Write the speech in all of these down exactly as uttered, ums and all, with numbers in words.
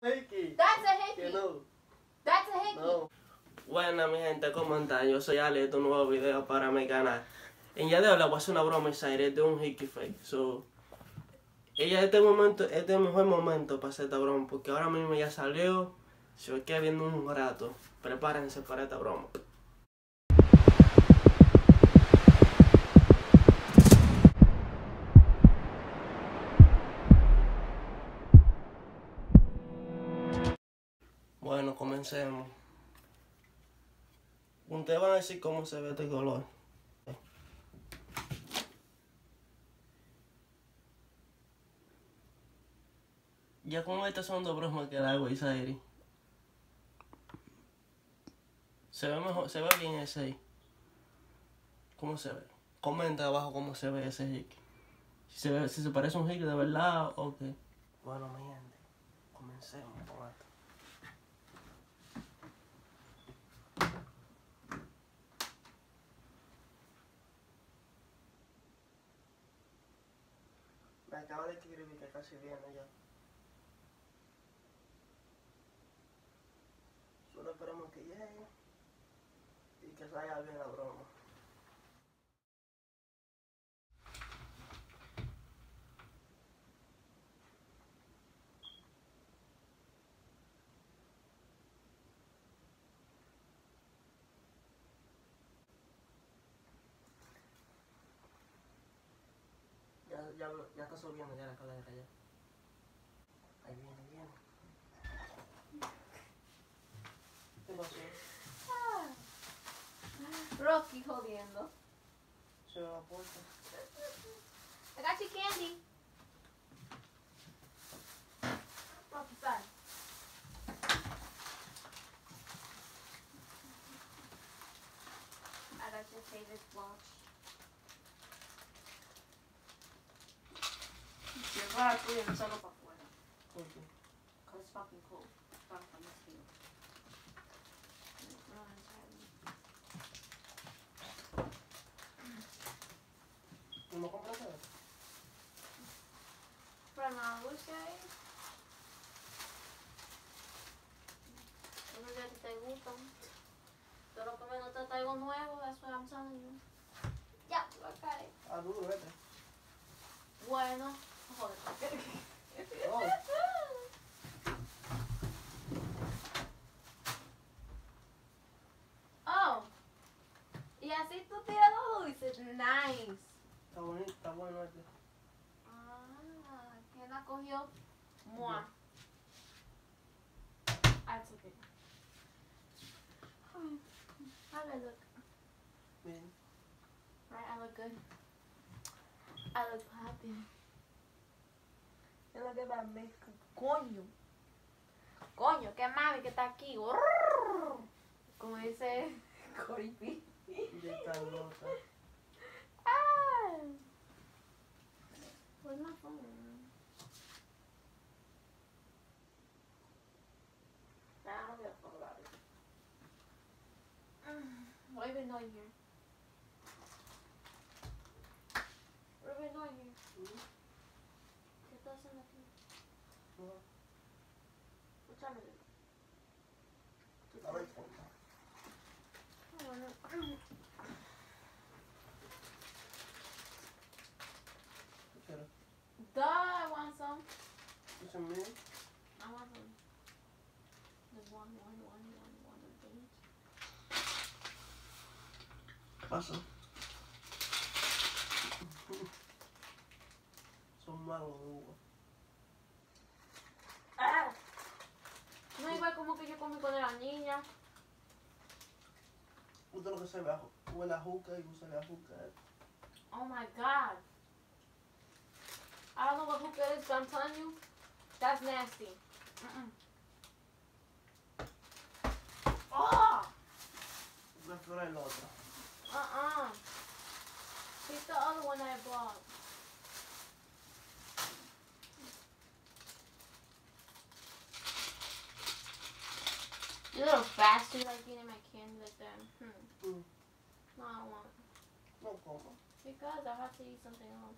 Hickey. That's a hickey. Que no. That's a hickey. No. Bueno, mi gente, ¿cómo están? Yo soy Ale, este es un nuevo video para mi canal. En día de hoy le voy a hacer una broma a Zaire de un hickey fake. So, ella, este momento, este es el mejor momento para hacer esta broma, porque ahora mismo ya salió. Se me queda viendo un rato. Prepárense para esta broma. Bueno, comencemos. Ustedes van a decir cómo se ve este color. Ya con estas son dos bromas que le hago a Isairi. Se ve mejor, se ve bien ese ahí. ¿Cómo se ve? Comenta abajo cómo se ve ese hickey. Si se, ve, si se parece a un hickey de verdad o qué. Bueno, mi gente, comencemos con esto. Me acaba de escribir que casi viene ya. Solo esperamos que llegue y que salga bien la broma. Ya, ya, ya está subiendo ya la escalera ya. Ahí viene, ahí viene. ¿Qué pasó? Ah. Rocky jodiendo. Se va a la puerta. I got you candy. Rocky, side. I got your favorite watch. Lleva a tu y solo para afuera. ¿Por qué? Cause it's fucking cold. Fuck, I must feel. No, ¿No me compras nada? Para la luz ahí. Unos días que te gustan. Pero que me no te traigo nuevo, that's what I'm telling you. Ya, lo cae. Ah, duro, vete. Bueno, joder. Oh. Oh. Y así tú tiras los dulces. Nice. Está bonito, está bueno este. Ah, ¿quién la cogió? Mua. I took it. How do I look? Bien. Right, I look good. I look happy. Yo lo que más me... Coño. Coño, que mami que está aquí. Como dice Coripi. Ya está loca. Ah. Where's my phone? Nah, I don't give a fuck about it. What have you been doing here? What have you been doing here? Mm-hmm. ¿Qué estás haciendo aquí? No. What time is it? A ver, cuenta. I don't know. ¿Qué quieres? Duh, I want some. ¿Eso es mío? I want some. There's one, one, one, one, one, eight. ¿Qué pasa? Son malos de uva. Ah. No es igual como que yo comí cuando era niña. Usted lo que se ve, huele a juca y usa la juca. Oh my god. I don't know what hookah is, but I'm telling you, that's nasty. Mm-mm. Oh! Prefiero el otro. Uh-uh. Pick the other one I bought. You little bastard, like eating my candy like that. Hmm. Mm. No, I don't want it. No como. Because I have to eat something else.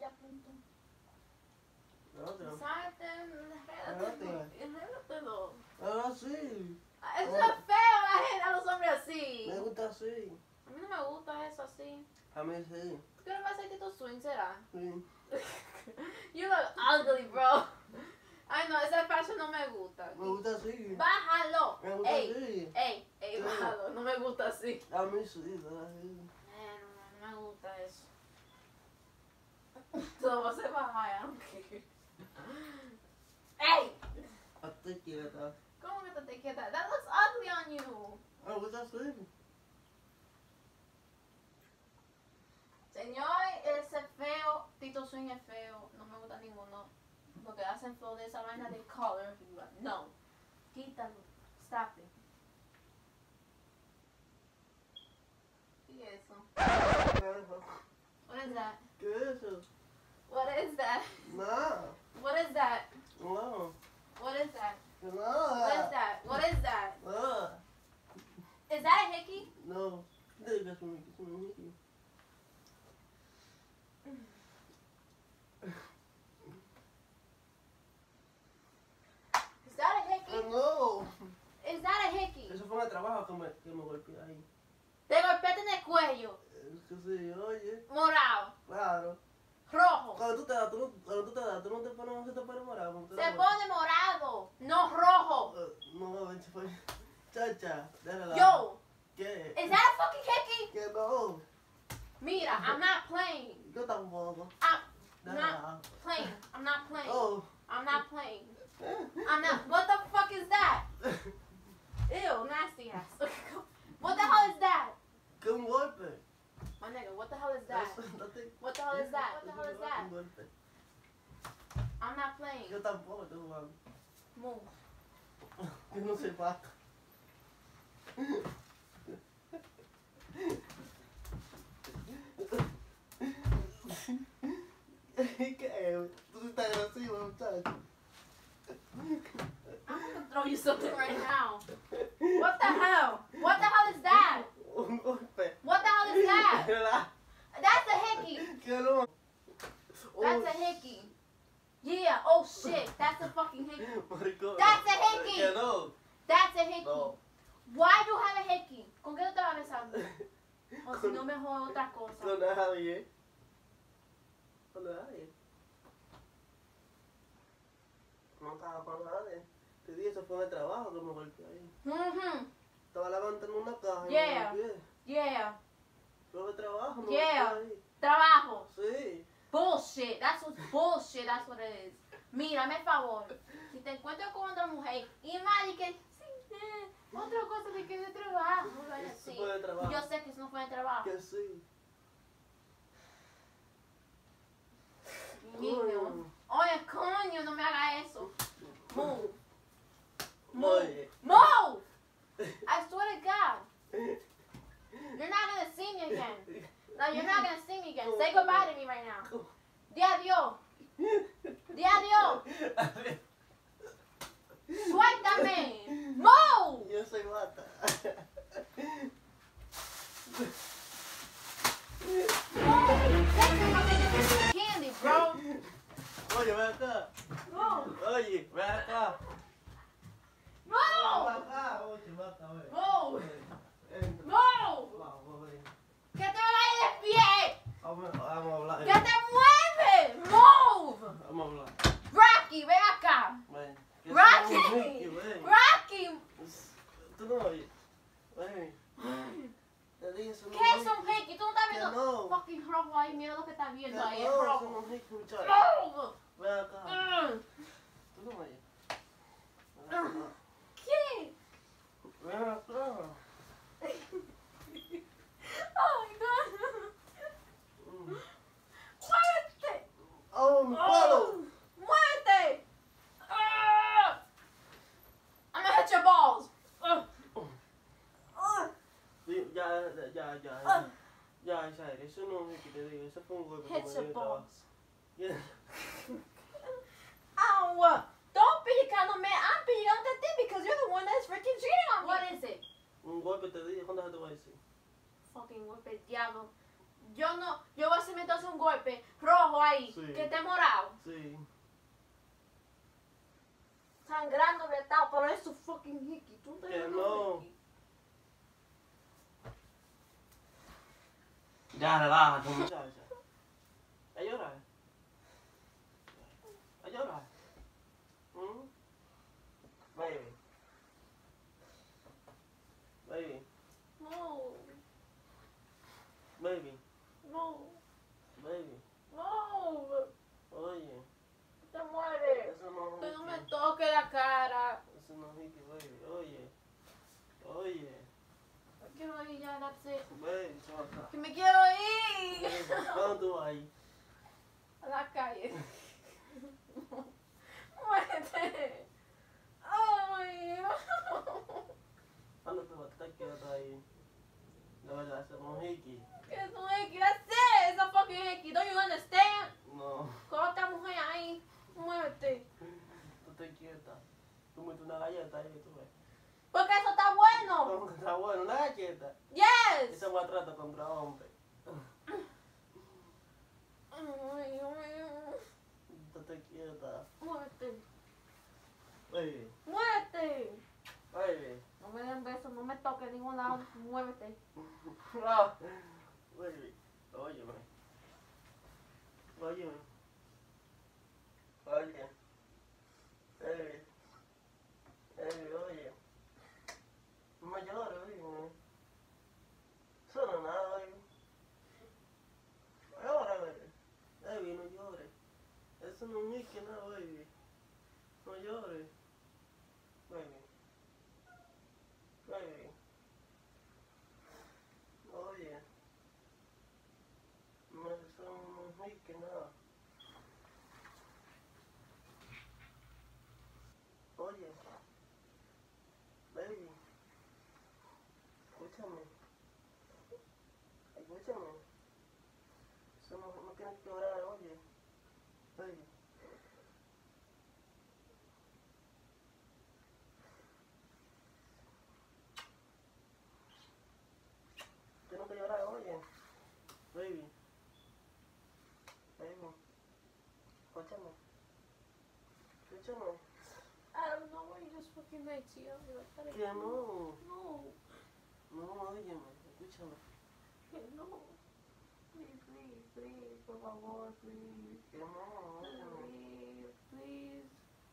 ya, punto. La otra. Sácate, otra. enrédatelo. Ahora sí. Eso es feo, la gente, a los hombres así. Me gusta así. A mí no me gusta eso así. A mí sí. ¿Tú quieres hacer Tito Swing, será? Sí. You look ugly, bro. Ay, no, ese fashion no me gusta. Me gusta así. Bájalo. Me gusta Ey, así. ey, ey, Sí. bájalo. No me gusta así. A mí sí, así. Eh, no, no me gusta eso. Todo se baja, I don't care. Ey, Hasta quieta. ¿cómo que te quieta? That looks ugly on you. Me gusta así. Señor, ese feo, Tito Swing es feo, no me gusta ninguno. Lo que hacen feo de esa vaina de color, no. Quítalo, stop it. ¿Y eso? ¿Qué es eso? What is that? ¿Qué es eso? What is that? Nada. What is that? No. What is that? What is Nada. that? What is that? Nada. Is that a hickey? No. Diga su Mickey, su Mickey. Is that a hickey? No. Is that a hickey? Eso fue en el trabajo que me, que me golpeé ahí. Te golpeaste en el cuello, Es que sí, oye. morado, Claro. rojo. Cuando tú te das, tú no, cuando tú te das, tú no te pones, no se te pone morado. cuando te Se das pone morado, no rojo. golpe. Eh, No, ven, se fue. Chacha, déjala. Yo, ¿Qué? is that a fucking hickey? Que no. Mira, I'm not playing. Yo tampoco. I'm Déjala. not playing. I'm not playing. Oh. I'm not playing. I'm not. What the fuck is that? Ew, nasty ass. What the hell is that? Que un golpe. My nigga, what the hell is that? Eso, no te- What the hell is that? What the hell is that? Un golpe. I'm not playing. Yo tampoco estoy jugando. Move. Yo no soy vaca. ¿Qué? Tú sí estás agresivo, muchacho. I'm gonna throw you something right now. What the hell? What the hell is that? Un golpe. What the hell is that? ¿Verdad? That's a hickey. Que no. That's a hickey. Yeah, oh shit. That's a fucking hickey. Maricón. That's a hickey. Que no. That's a hickey. No. Why do you have a hickey? ¿Con qué tú te vas besando? O si no, mejor otra cosa. Con nadie. Con nadie. No estaba con nadie. Te dije, eso fue en el trabajo que me golpeé ahí. Mhm. Estaba levantando una caja y Yeah. me golpeé. Yeah. Fue de trabajo, me Yeah. golpeé ahí. Trabajo. Sí. Bullshit. That's what bullshit. That's what it is. Mírame favor. Si te encuentro con otra mujer y más y que sí, eh, otra cosa de que de trabajo. No vaya Eso así. fue de trabajo. Yo sé que eso no fue de trabajo. Que sí. Niño. Oye, coño, no me haga eso. Move. Move. Oye. Move. I swear to God. You're not gonna see me again. No, you're not gonna see me again. Say goodbye to me right now. Di adiós. Di adiós. Suéltame. Move. Yo soy bata. Move. Candy, bro. Oye, ven acá. Move. Oye, ven acá. Ven Move. acá. Oye, ven acá, ven. Move. Entra. Move. Vamos, ven. Que te vayas de pie. Vamos, vamos a hablar. Que te mueves. Move. Vamos a hablar. Rocky, ven acá. Ven. Que Rocky. somos Mickey, ven. Rocky. Tú no oyes. Ven. Te dije, eso no ¿Qué es un hickey? ¿Tú no estás Que viendo? no. Fucking rojo ahí, mira lo que estás Que viendo ahí, no, es rojo. somos Mickey, muchacho. Move. Ven acá. Mm. Tú no oyes. Ven acá. ¿Qué? Ven acá. Oh my God. Mm. Muévete. Oh, mi palo. Muévete. Ah. I'm gonna hit your balls. Uh. Uh. Sí, Ya, ya, ya, Ah. ya. Ya, Isaías, eso no es que te digo, eso fue un golpe que Hit me dio your el trabajo. balls. Yeah. Ow. Don't pellizcándome. I'm pellizcándote a ti because you're the one that's freaking cheating on me. What is it? Un golpe te dije, ¿cuándo se te va a decir? Fucking whip el diablo. Yo no, yo voy a hacerme entonces un golpe rojo ahí, Sí. que esté morado, Sí. sangrando de tal, pero es su fucking hickey. ¿Tú te Que ves no. hickey? Ya, relájate, muchacha. ¿A llorar? ¿A llorar? ¿Mm? Baby. Baby. No, Baby. no, Baby. no, Oye. te mueres. Eso no Que es no me hickey. toque la cara. Eso no es hickey, baby. Oye. Oye. Quiero ir ya, that's it. Baby, chota. Que me quiero ir Baby, ¿cuándo tú vas ahí? a la calle. Muérete. Ay, ¿Cuándo tú vas a estar quieto ahí? De verdad, eso no es hickey. que no es que hacer esa fucking hickey. Don't you understand? No. Con otra mujer ahí. Muérete. Tú te quieta. Tú metes una galleta ahí, tú ves. Porque eso está bueno. ¿Cómo que está bueno? Una galleta. Yes. Ese maltrato contra hombre. Ay, ay, Tú te quieta. muérete. Baby. Muérete. Baby. No me den besos, no me toques en ningún lado. Muévete. Ah. Baby. Óyeme. Óyeme. Oye. Baby. Baby, oye. No me llores, baby. Eso no es nada, baby. Ahora, baby. Baby, no llores. Eso no es ni que nada, baby. No llores. Baby. Baby. Oye. No, eso no es ni que nada. Oye. Baby. Escúchame. Escúchame. Eso no, no tienes que orar, oye. Baby. Tienes que llorar, oye. Baby. Baby. Escúchame. Escúchame. I don't know why you just fucking made to you. Que no. No. No, óyeme. Escúchame. Que no. Please, please, please, por favor, please. Que no, óyeme. Please, please.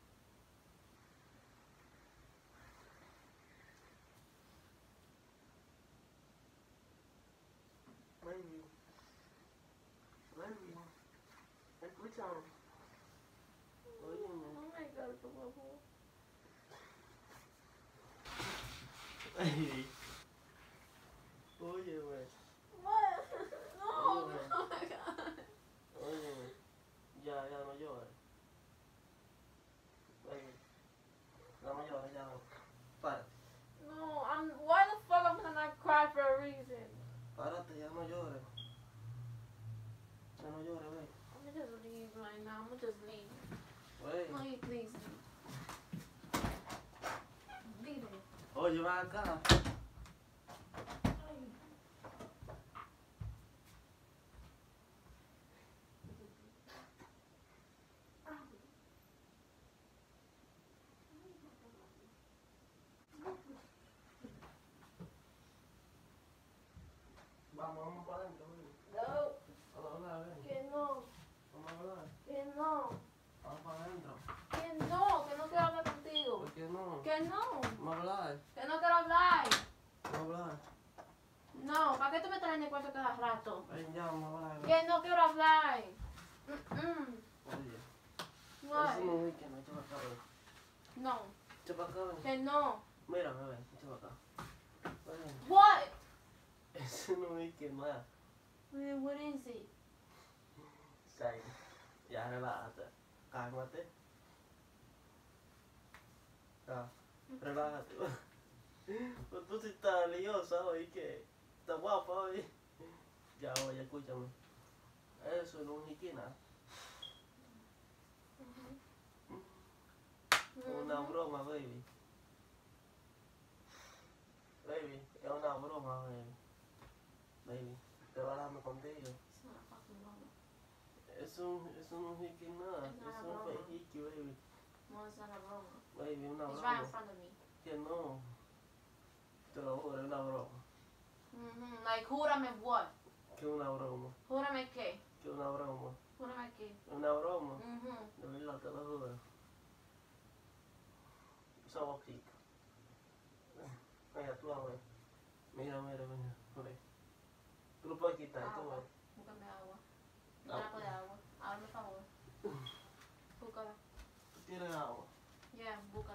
Baby. Baby. Escúchame. Óyeme. Oh my God, por favor. Baby. Óyeme. What? No, Óyeme. oh my God. Óyeme. Ya, ya no llores. Baby. Ya no llores, ya no. Párate. No, I'm. Why the fuck I'm gonna not cry for a reason? Párate, ya no llores. Ya no llores, baby. I'm gonna just leave right now. I'm gonna just leave. Baby. No, you please leave. Leave it. Oye, ven acá. Ay. Vamos, vamos para adentro, baby. No, Vamos a hablar, ven. que no, Vamos a hablar. que no, Vamos para adentro. que no, que no quiero hablar contigo. ¿Por qué no? Que no, Vamos a hablar. que no quiero hablar. Vamos a hablar. No, ¿para qué tú me traes en el cuarto cada rato? Ven, ya, vamos a hablar. ven. Que no quiero hablar. Mm-mm. Oye. What? Eso no es que no, echa para acá, ven. No, Echa para acá, ven. que no. Mira, ven, echa para acá. Ven. What? Eso no es que nada. Eh, What is it? Sai. Ya, relájate. Cálmate. Ya, relájate. Pues tú sí estás liosa hoy, que estás guapa hoy. Ya, oye, escúchame. Eso no es que nada. Es una broma, baby. Baby, es una broma, baby. Baby, te te va dando contigo. It's not a fucking broma. Es un, es un hickey nada. It's not Es a un broma. fake hickey, baby. No, it's not a broma. Baby, una He's right in broma. front of me. Que no. Te lo juro, es una broma. Mm-hmm. Like, júrame what? Que una broma. Júrame qué? Que una broma. Júrame qué? Una broma. Mm-hmm. De verdad, te lo juro. Esa boquita. Mira, tú a ver. Mira, mira, mira. Ve. Tú lo puedes quitar, tú Agua. ves. Búscame agua. Agua. Una de agua. Hágame favor. Búscala. Tú tienes agua. Yeah, búscala.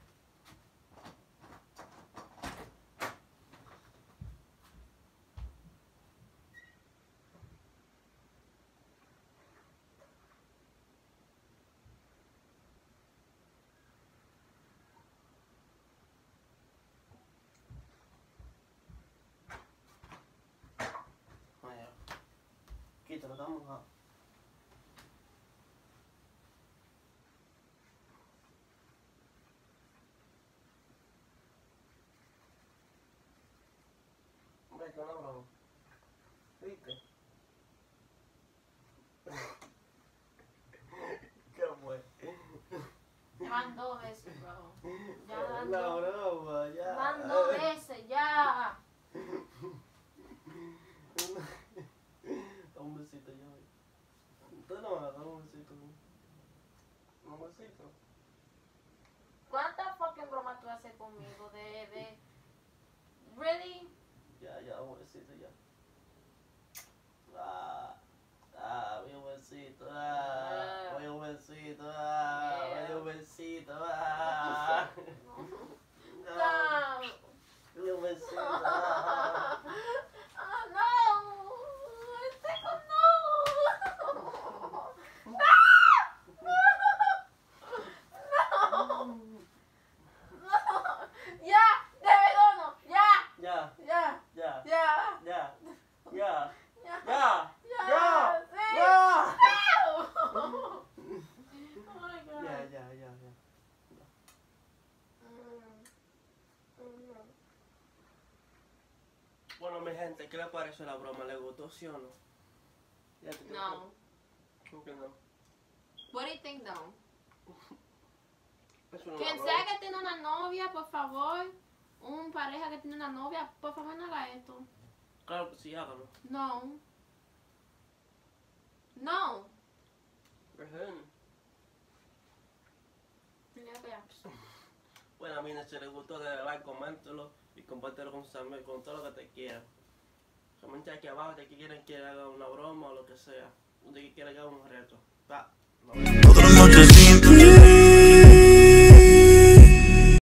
Vaya. Quítalo, está mojado. Ve que una broma. ¿Viste? ¿Qué fue? Ya van dos veces, bro. Ya Es van una dos. broma, ya. Van dos veces, ya. Da un besito ya, ve. Tú no vas a dar un besito. Un besito. ¿Cuántas fucking bromas tú haces conmigo? De, de... Really? Ya, ya, un besito ya. Ah, ah, me dio un besito, ah, me dio un besito, ah, me dio un besito, ah. Ah, No. me dio un besito, ah. Oh, no. Seco, no. No. No. Ya, de verdad no. Ya, Ya, ya, ya, ya. ya, ya, Ya. ya, Ya, ya, sí. ya. Oh my God. Ya, ya, ya, ya. Mm. Mm. Bueno, mi gente, ¿qué le pareció la broma? ¿Le gustó, sí o no? Ya te- No. ¿Cómo que no? What do you think, though? Es una Quien broma. sea que tiene una novia, por favor, un pareja que tiene una novia, por favor no haga esto. Claro que sí, hágalo. No. No. Ajá. Mira que ya. Bueno, mira, si les gustó, dale like, coméntelo y compártelo con sus amigos, con todo lo que te quieran. Comenta aquí abajo de que quieren que haga una broma o lo que sea. De que quiera que haga un reto. Va. Nos vemos.